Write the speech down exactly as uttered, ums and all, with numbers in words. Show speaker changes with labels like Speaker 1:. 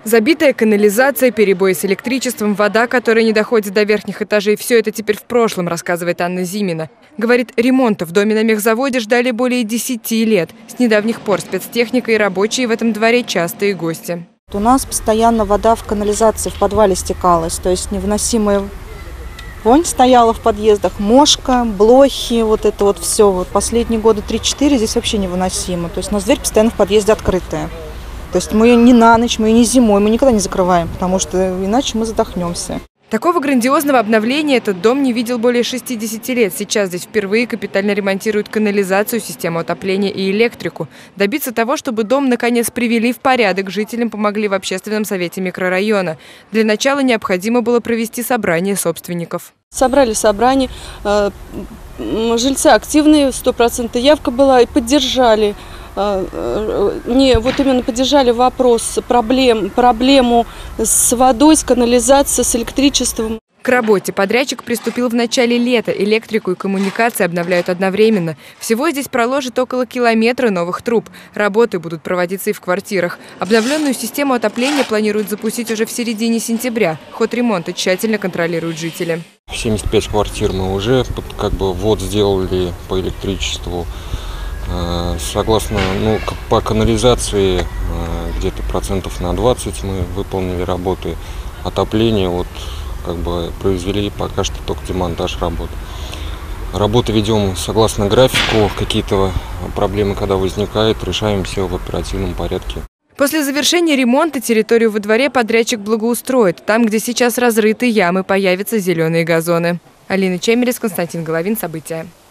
Speaker 1: Забитая канализация, перебои с электричеством, вода, которая не доходит до верхних этажей – все это теперь в прошлом, рассказывает Анна Зимина. Говорит, ремонта в доме на мехзаводе ждали более десяти лет. С недавних пор спецтехника и рабочие в этом дворе частые гости.
Speaker 2: У нас постоянно вода в канализации в подвале стекалась, то есть невыносимая вонь стояла в подъездах, мошка, блохи, вот это вот все. Вот последние года три-четыре здесь вообще невыносимо. То есть у нас дверь постоянно в подъезде открытая. То есть мы ее не на ночь, мы ее не зимой, мы никогда не закрываем, потому что иначе мы задохнемся.
Speaker 1: Такого грандиозного обновления этот дом не видел более шестидесяти лет. Сейчас здесь впервые капитально ремонтируют канализацию, систему отопления и электрику. Добиться того, чтобы дом наконец привели в порядок, жителям помогли в общественном совете микрорайона. Для начала необходимо было провести собрание собственников.
Speaker 3: Собрали собрание, жильцы активные, сто процентов явка была, и поддержали. Не, вот именно поддержали вопрос, проблем, проблему с водой, с канализацией, с электричеством.
Speaker 1: К работе подрядчик приступил в начале лета. Электрику и коммуникации обновляют одновременно. Всего здесь проложат около километра новых труб. Работы будут проводиться и в квартирах. Обновленную систему отопления планируют запустить уже в середине сентября. Ход ремонта тщательно контролируют жители.
Speaker 4: семьдесят пять квартир мы уже как бы вот сделали по электричеству. Согласно, ну, по канализации где-то процентов на двадцать мы выполнили работы. Отопление вот как бы произвели пока что только демонтаж работ. Работы ведем согласно графику. Какие-то проблемы, когда возникают, решаем все в оперативном порядке.
Speaker 1: После завершения ремонта территорию во дворе подрядчик благоустроит. Там, где сейчас разрыты ямы, появятся зеленые газоны. Алина Чемерис, Константин Головин. События.